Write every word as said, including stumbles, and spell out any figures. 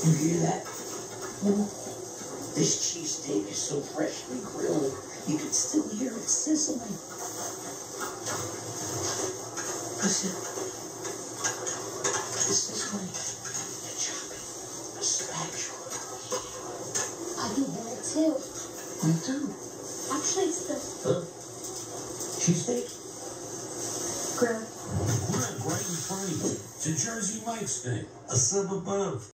You hear that? Mm. This cheesesteak is so freshly grilled, you can still hear it sizzling. Listen. This is like the chopping, the spatula. I can hear it too. Me too. Actually, it's the Uh, cheesesteak? grill. We're right in front of you. It's a Jersey Mike's thing. A sub above.